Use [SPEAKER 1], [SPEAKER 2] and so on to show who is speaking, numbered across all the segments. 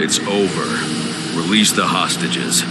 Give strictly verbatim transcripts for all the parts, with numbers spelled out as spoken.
[SPEAKER 1] It's over. Release the hostages.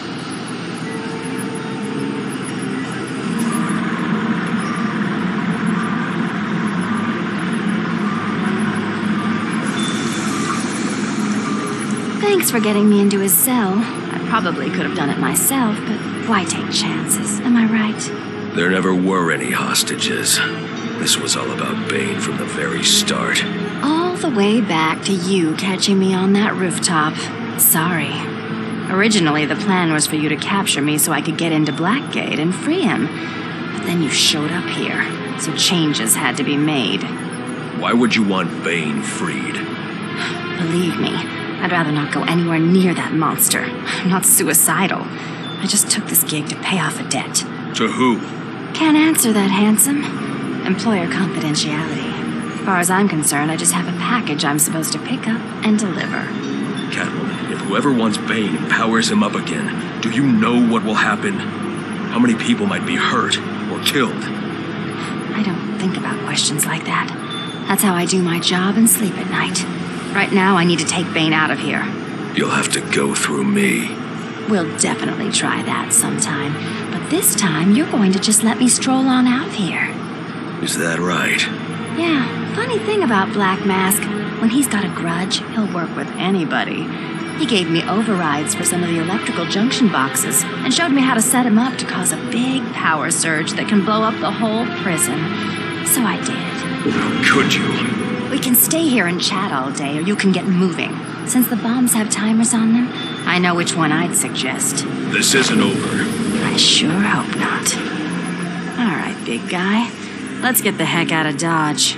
[SPEAKER 2] Thanks for getting me into his cell. I probably could have done it myself, but why take chances? Am I right?
[SPEAKER 1] There never were any hostages. This was all about Bane from the very start.
[SPEAKER 2] All the way back to you catching me on that rooftop. Sorry. Originally, the plan was for you to capture me so I could get into Blackgate and free him. But then you showed up here, so changes had to be made.
[SPEAKER 1] Why would you want Bane freed?
[SPEAKER 2] Believe me, I'd rather not go anywhere near that monster. I'm not suicidal. I just took this gig to pay off a debt.
[SPEAKER 1] To who?
[SPEAKER 2] Can't answer that, handsome. Employer confidentiality. As far as I'm concerned, I just have a package I'm supposed to pick up and deliver.
[SPEAKER 1] Catwoman, if whoever wants Bane powers him up again, do you know what will happen? How many people might be hurt or killed?
[SPEAKER 2] I don't think about questions like that. That's how I do my job and sleep at night. Right now, I need to take Bane out of here.
[SPEAKER 1] You'll have to go through me.
[SPEAKER 2] We'll definitely try that sometime. But this time, you're going to just let me stroll on out of here.
[SPEAKER 1] Is that right?
[SPEAKER 2] Yeah, funny thing about Black Mask. When he's got a grudge, he'll work with anybody. He gave me overrides for some of the electrical junction boxes and showed me how to set him up to cause a big power surge that can blow up the whole prison. So I did.
[SPEAKER 1] How could you?
[SPEAKER 2] We can stay here and chat all day, or you can get moving. Since the bombs have timers on them, I know which one I'd suggest.
[SPEAKER 1] This isn't over.
[SPEAKER 2] I sure hope not. All right, big guy. Let's get the heck out of Dodge.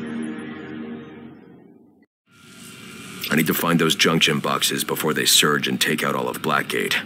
[SPEAKER 1] I need to find those junction boxes before they surge and take out all of Blackgate.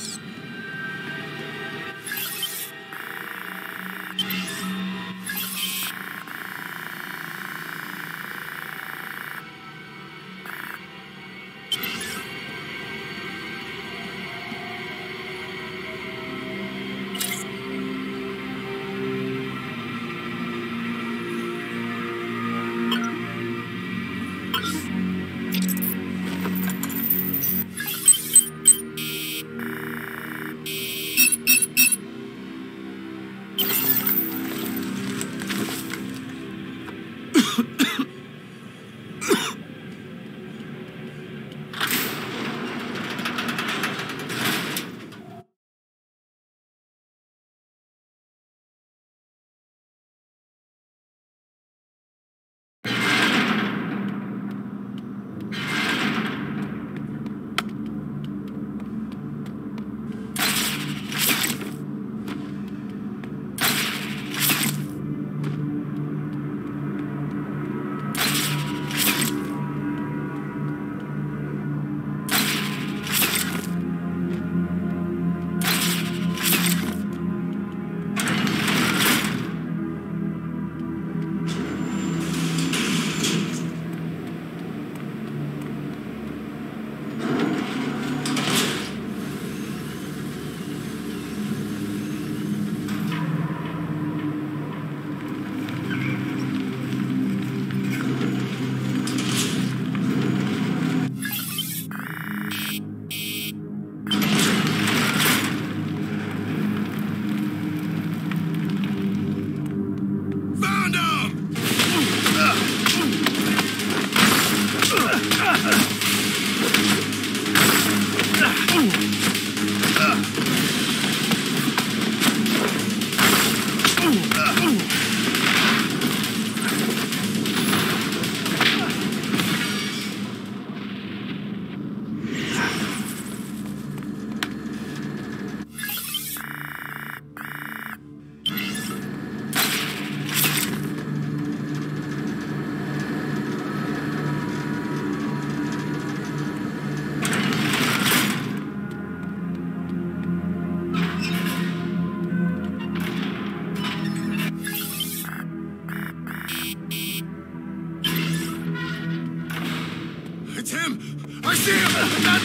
[SPEAKER 3] It's him! I see him! That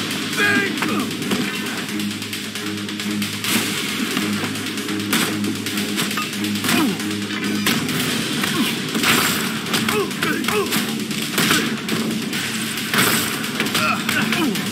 [SPEAKER 3] thing! Oh!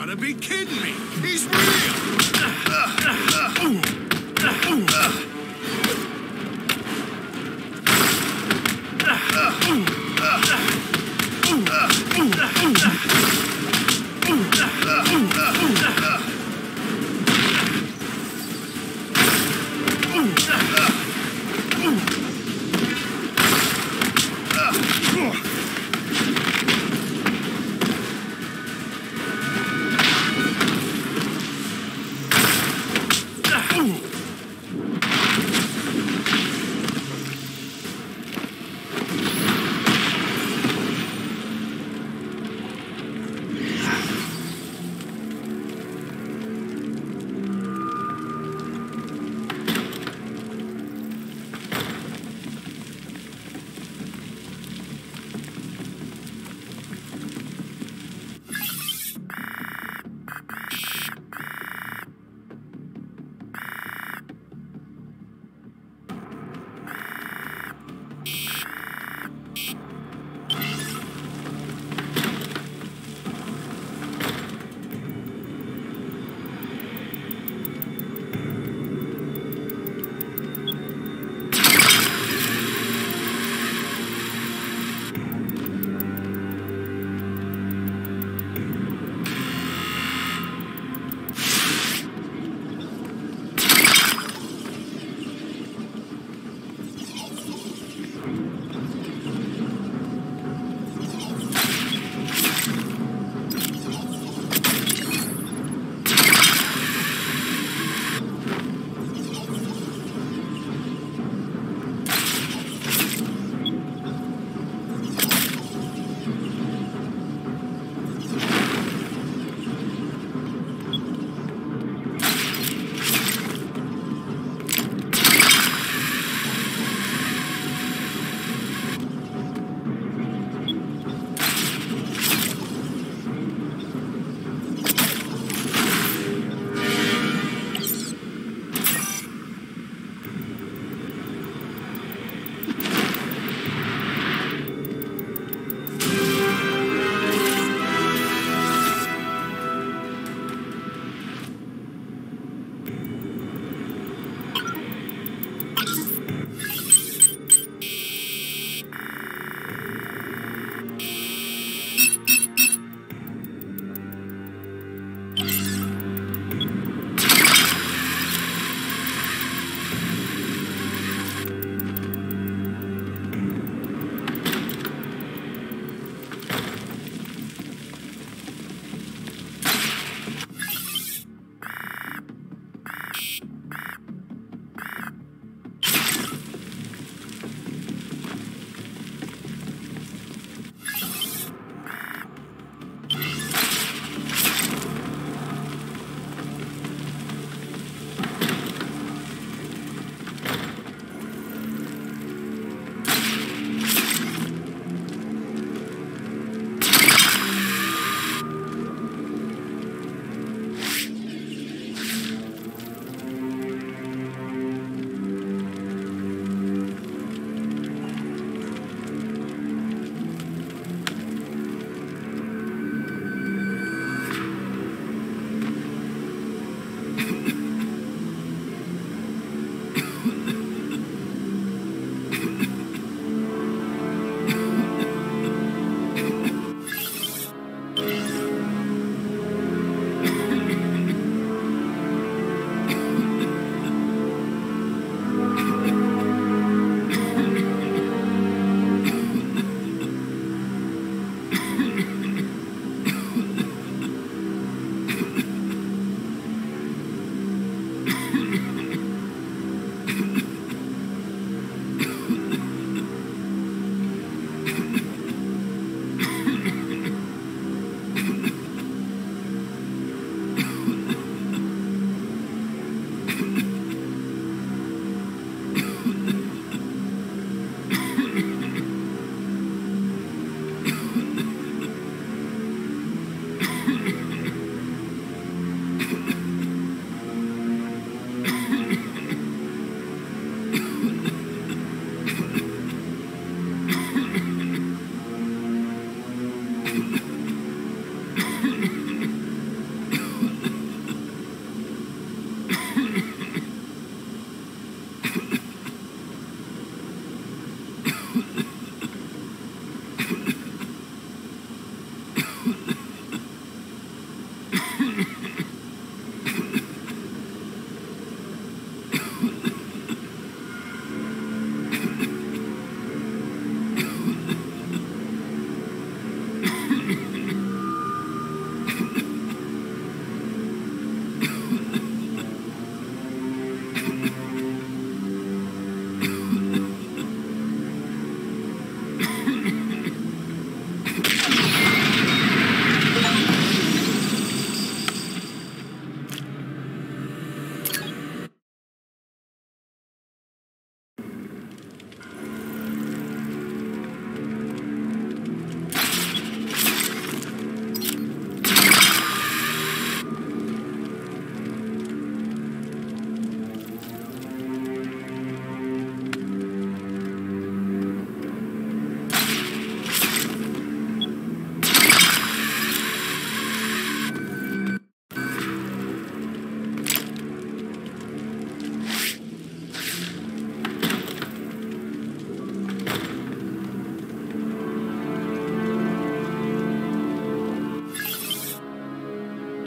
[SPEAKER 3] gotta be kidding me! He's real!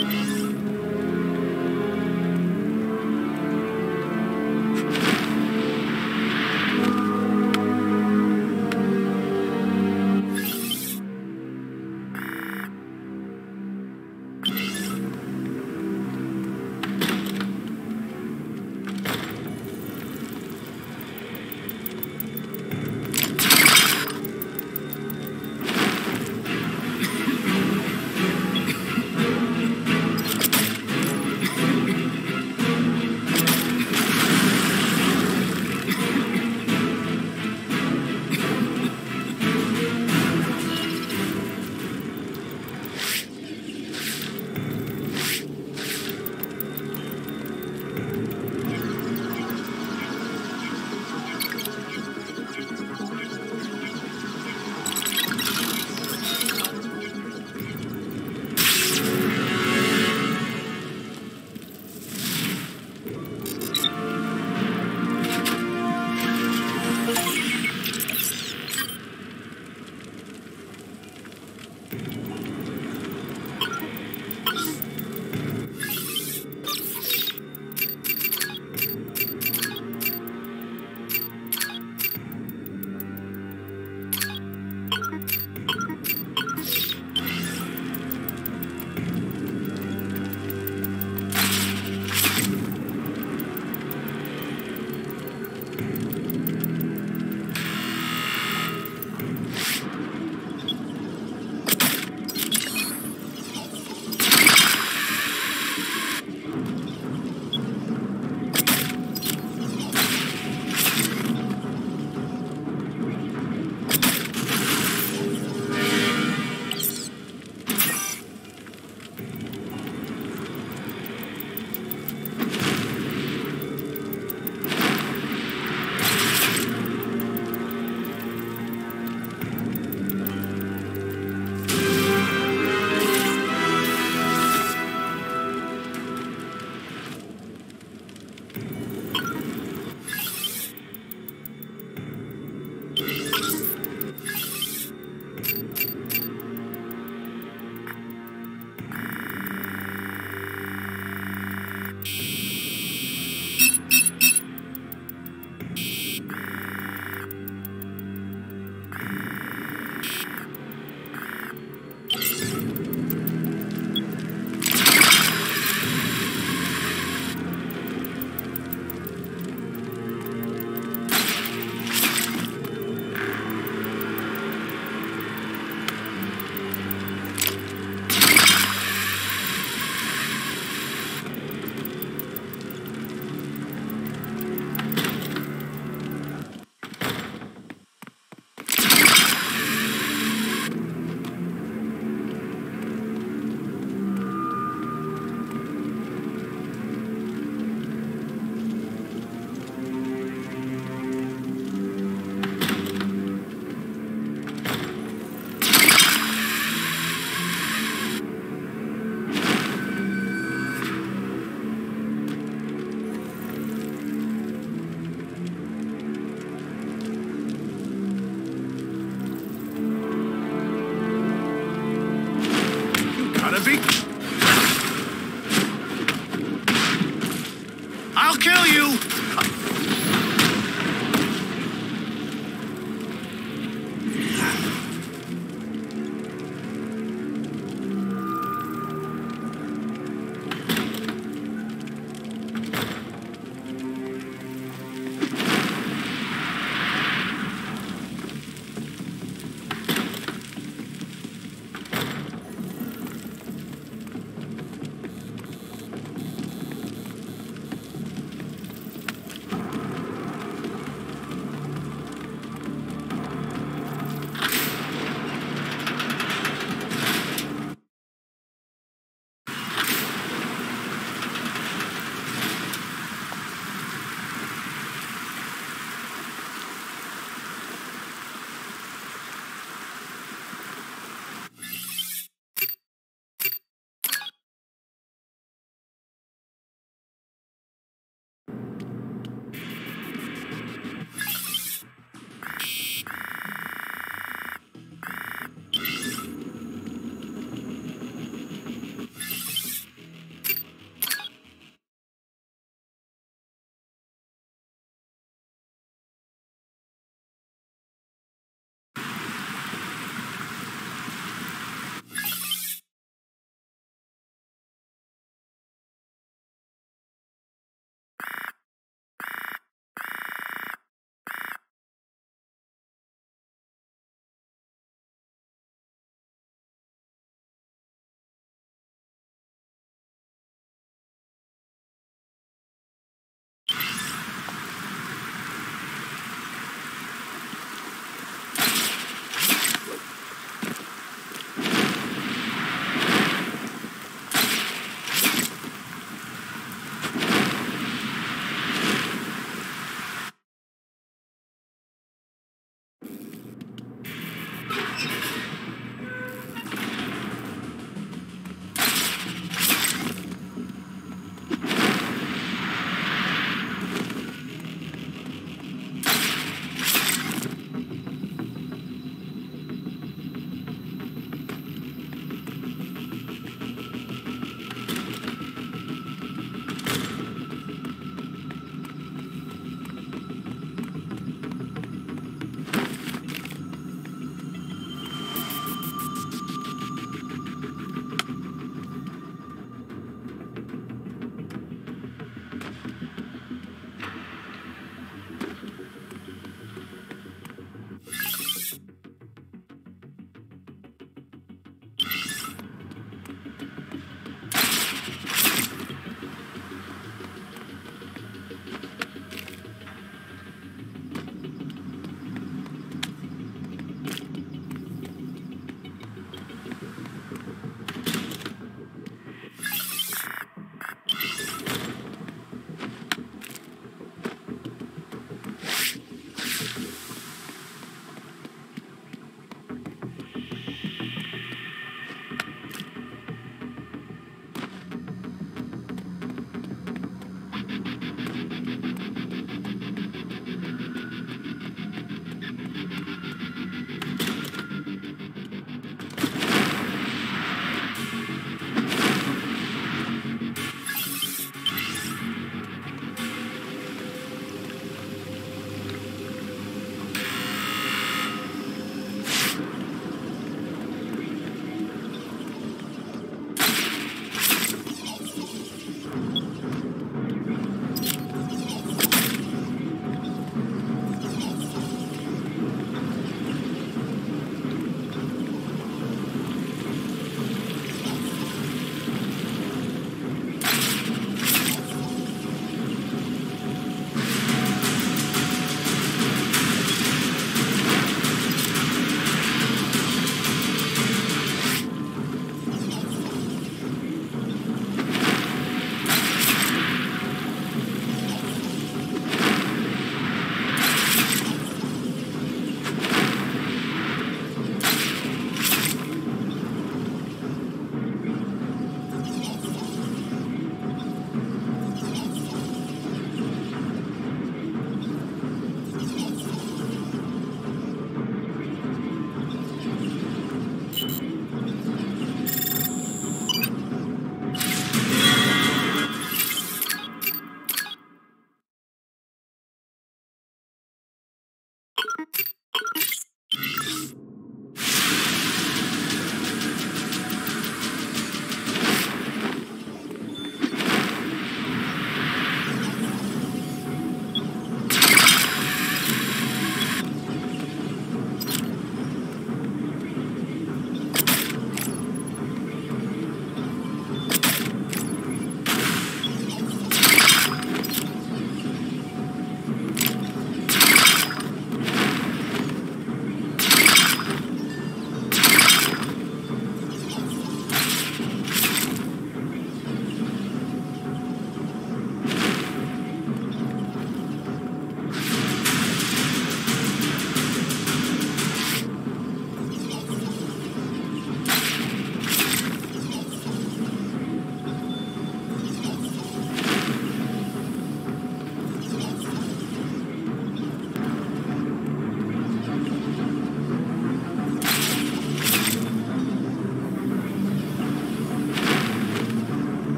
[SPEAKER 3] I'll kill you!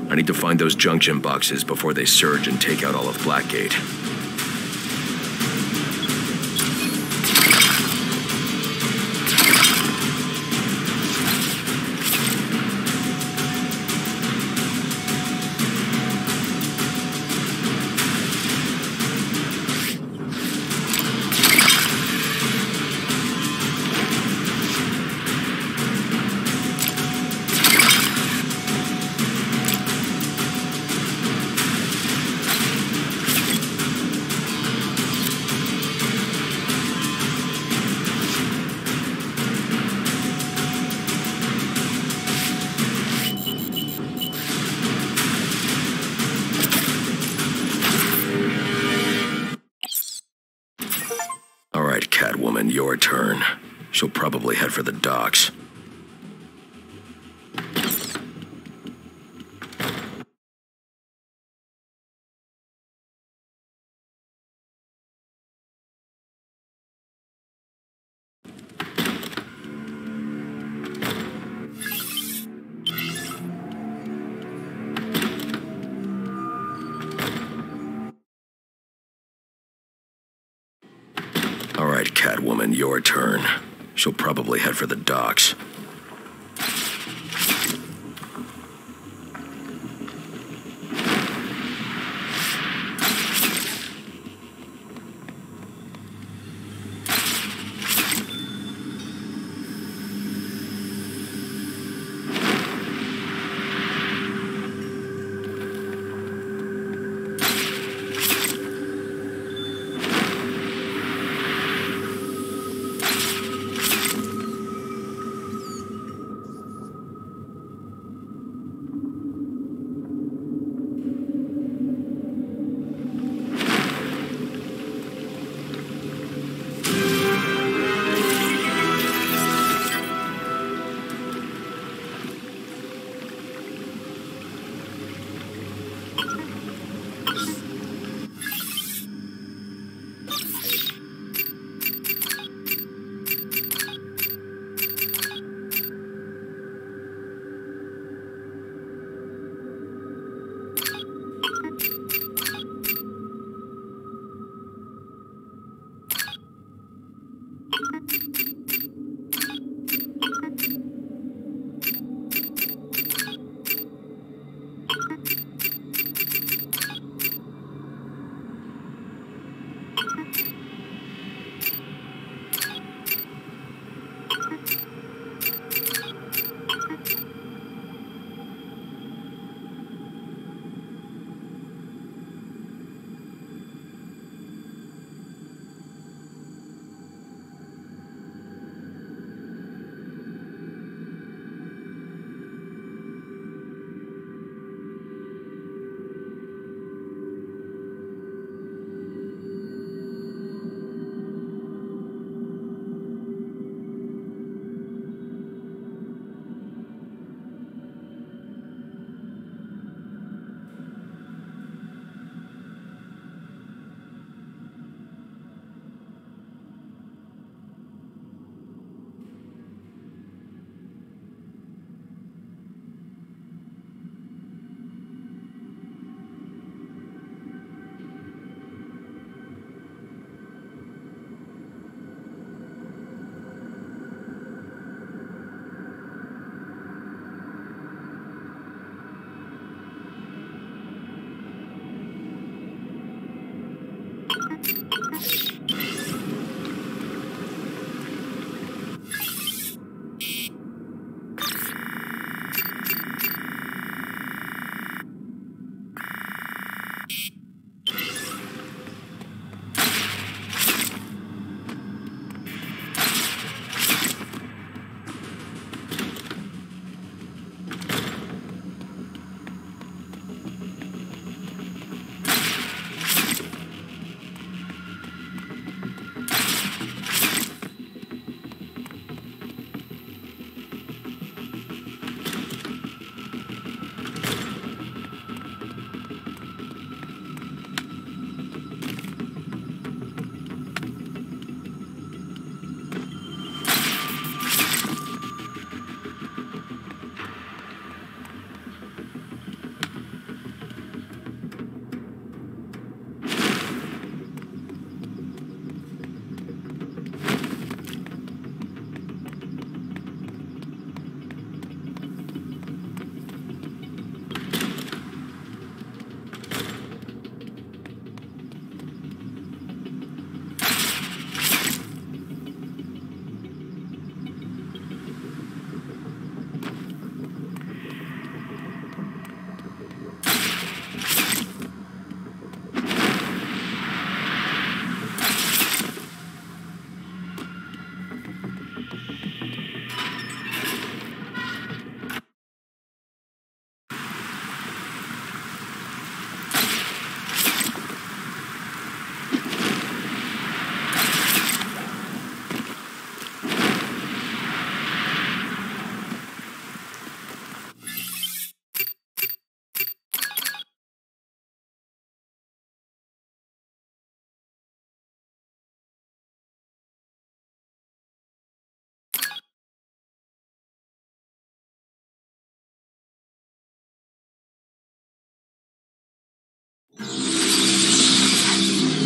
[SPEAKER 1] I need to find those junction boxes before they surge and take out all of Blackgate. All right, Catwoman, your turn. She'll probably head for the docks. All right, Catwoman, your turn. She'll probably head for the docks.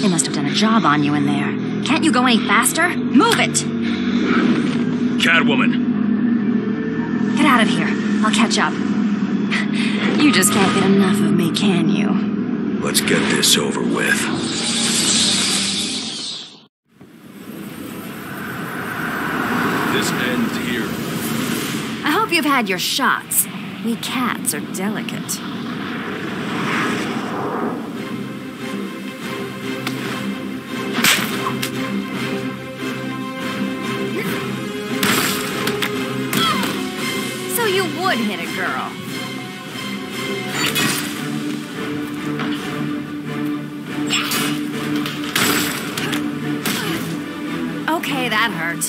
[SPEAKER 2] They must have done a job on you in there. Can't you go any faster? Move it!
[SPEAKER 1] Catwoman!
[SPEAKER 2] Get out of here. I'll catch up. You just can't get enough of me, can you?
[SPEAKER 1] Let's get this over with. This ends here.
[SPEAKER 2] I hope you've had your shots. We cats are delicate. So you would hit a girl. Okay, that hurt.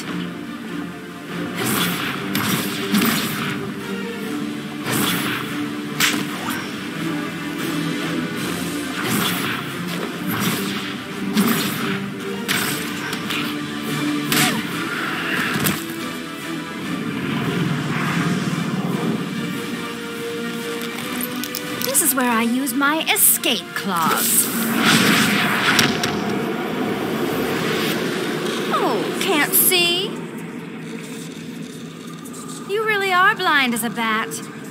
[SPEAKER 2] This is where I use my escape clause. Oh, can't see? You really are blind as a bat.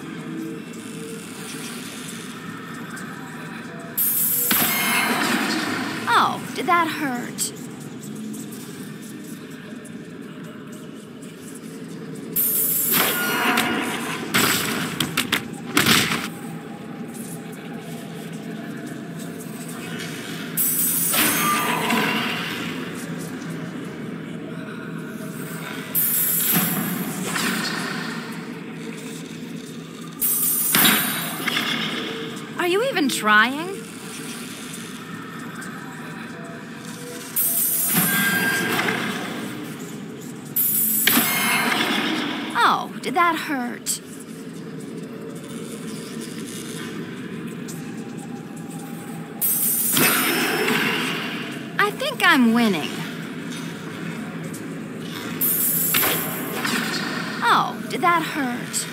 [SPEAKER 2] Oh, did that hurt? Are you even trying? Oh, did that hurt? I think I'm winning. Oh, did that hurt?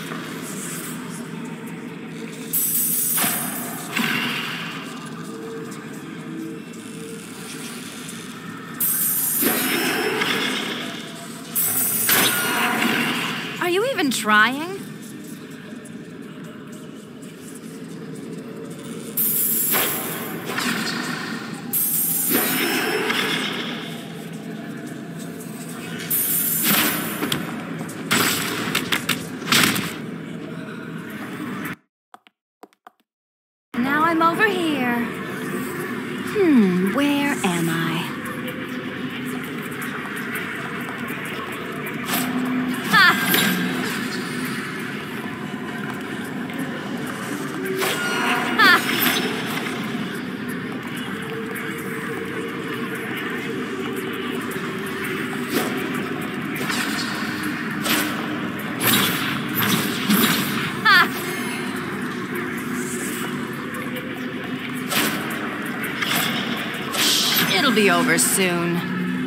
[SPEAKER 2] Are you even trying? Now I'm over here. Hmm, where am I? It'll be over soon.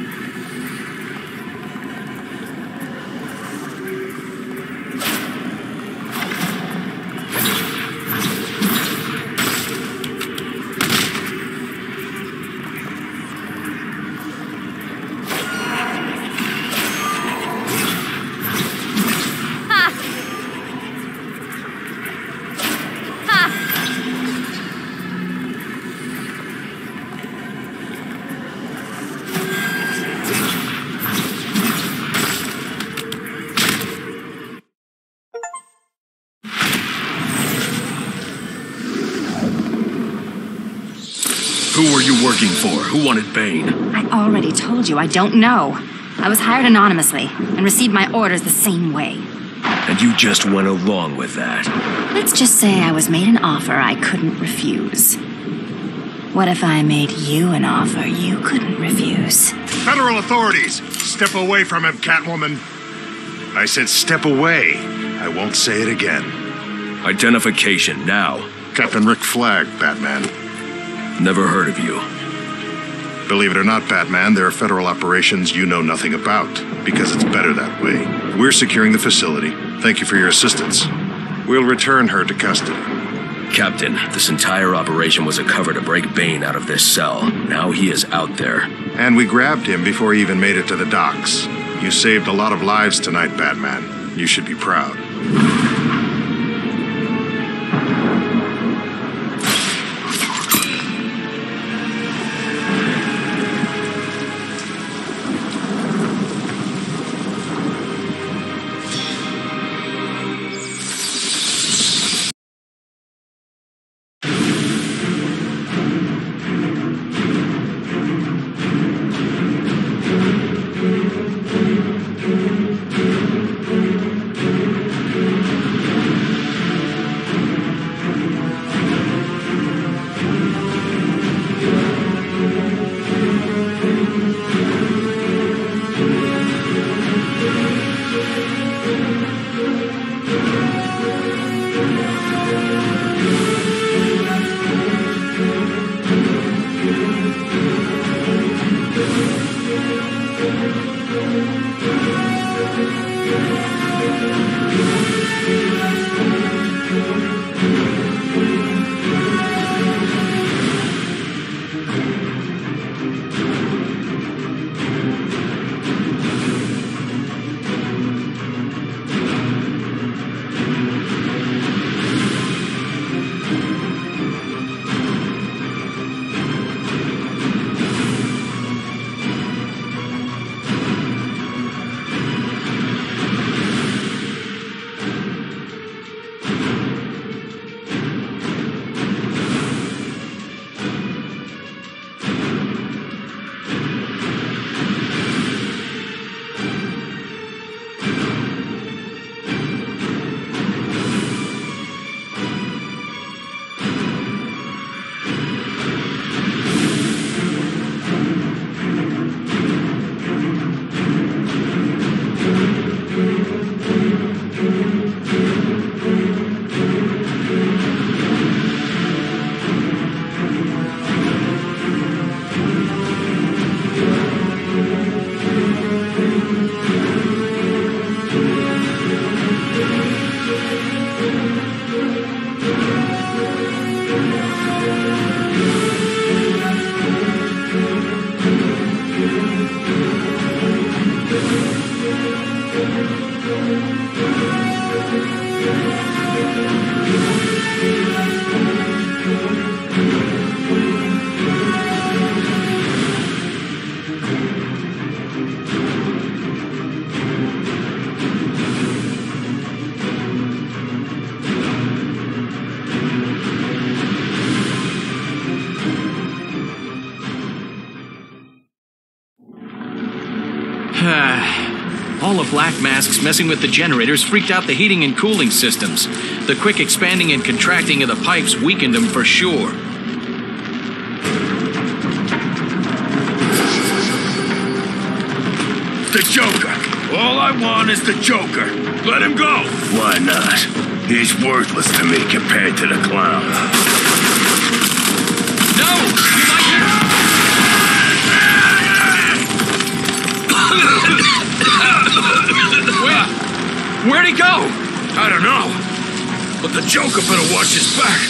[SPEAKER 2] Ha! Ha!
[SPEAKER 1] Who were you working for? Who wanted Bane?
[SPEAKER 2] I already told you I don't know. I was hired anonymously and received my orders the same way.
[SPEAKER 1] And you just went along with that.
[SPEAKER 2] Let's just say I was made an offer I couldn't refuse. What if I made you an offer you couldn't refuse?
[SPEAKER 3] Federal authorities, step away from him, Catwoman. I said step away. I won't say it again.
[SPEAKER 1] Identification, now.
[SPEAKER 3] Captain Rick Flag, Batman.
[SPEAKER 1] Never heard of you.
[SPEAKER 3] Believe it or not, Batman, there are federal operations you know nothing about, because it's better that way. We're securing the facility. Thank you for your assistance. We'll return her to custody.
[SPEAKER 1] Captain, this entire operation was a cover to break Bane out of this cell. Now he is out there.
[SPEAKER 3] And we grabbed him before he even made it to the docks. You saved a lot of lives tonight, Batman. You should be proud.
[SPEAKER 4] All of Black Mask's messing with the generators freaked out the heating and cooling systems. The quick expanding and contracting of the pipes weakened them for sure.
[SPEAKER 5] The Joker. All I want is the Joker. Let him go. Why not? He's worthless to me compared to the clown.
[SPEAKER 4] No! You like it? Where? Where'd he go?
[SPEAKER 5] I don't know. But the Joker better watch his back.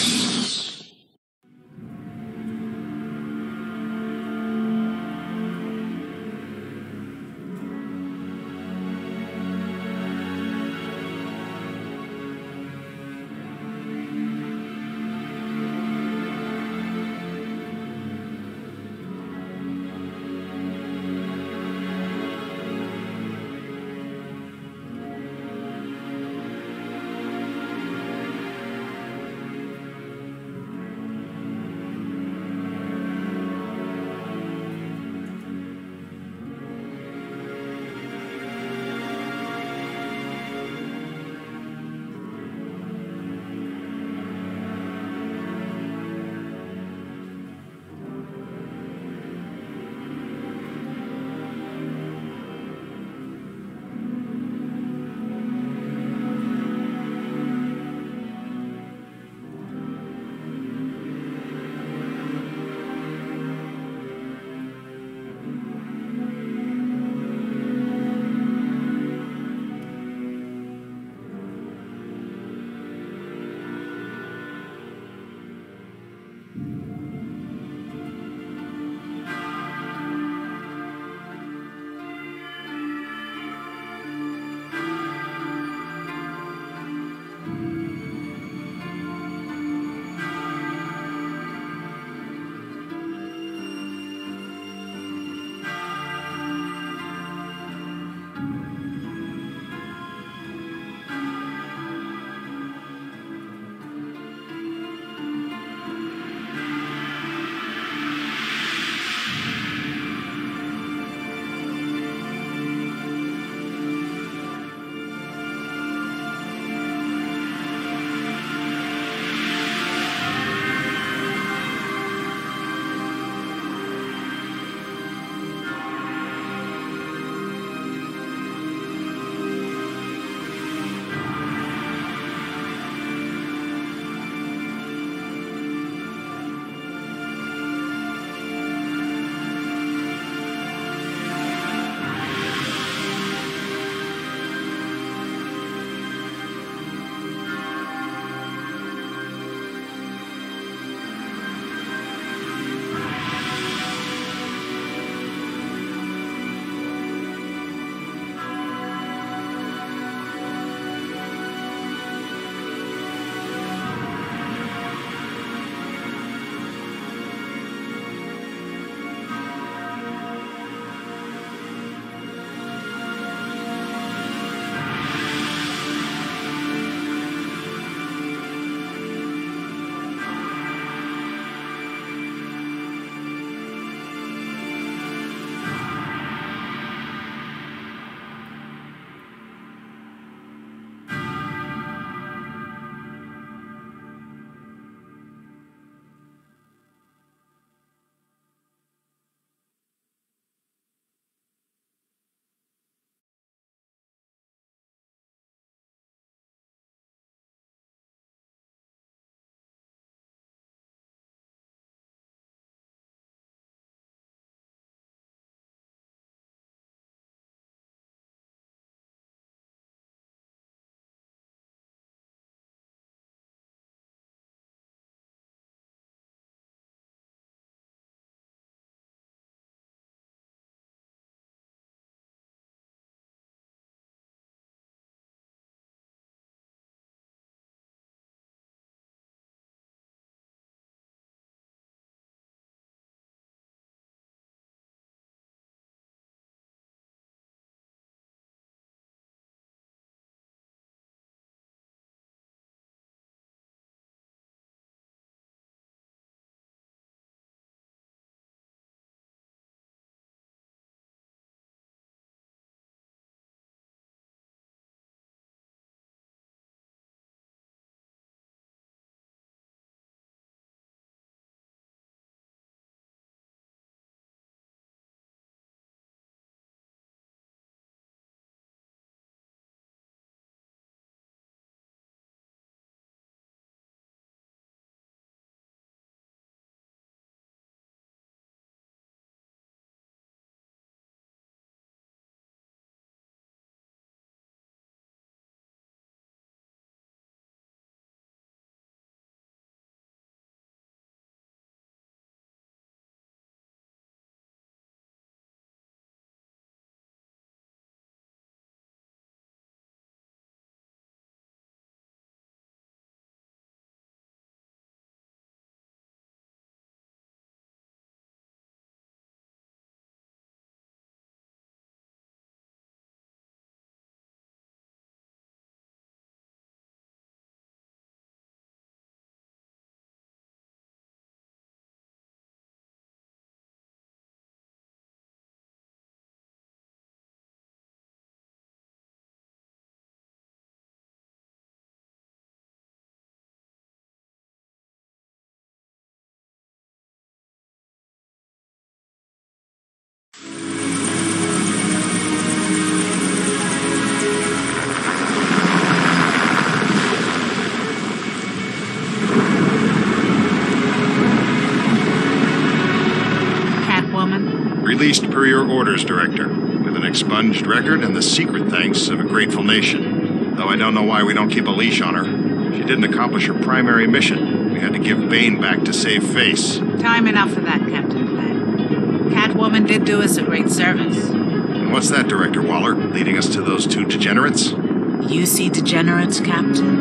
[SPEAKER 3] Released per your orders, Director, with an expunged record and the secret thanks of a grateful nation. Though I don't know why we don't keep a leash on her. She didn't accomplish her primary mission. We had to give Bane back to save face.
[SPEAKER 6] Time enough for that, Captain Black. Catwoman did do us a great service.
[SPEAKER 3] And what's that, Director Waller? Leading us to those two degenerates?
[SPEAKER 6] You see degenerates, Captain?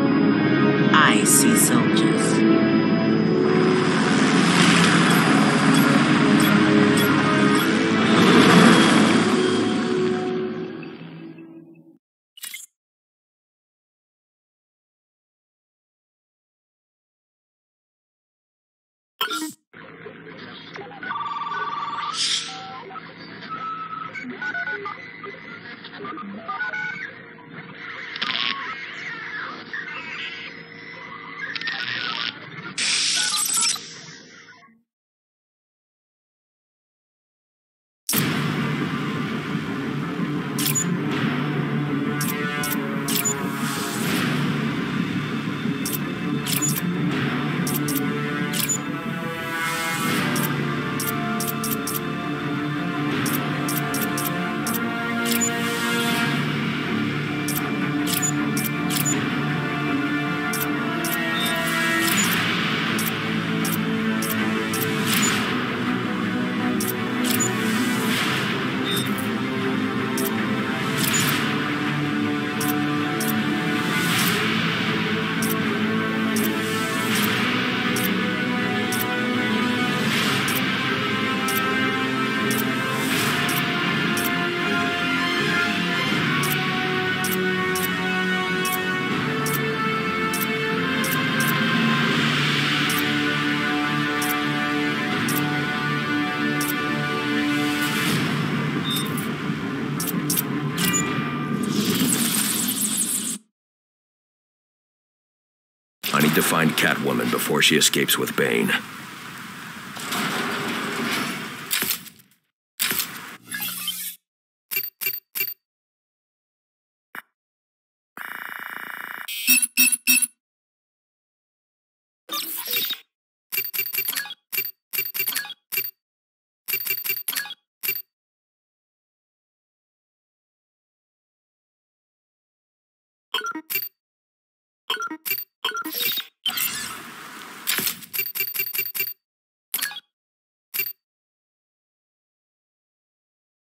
[SPEAKER 6] I see soldiers.
[SPEAKER 1] I need to find Catwoman before she escapes with Bane.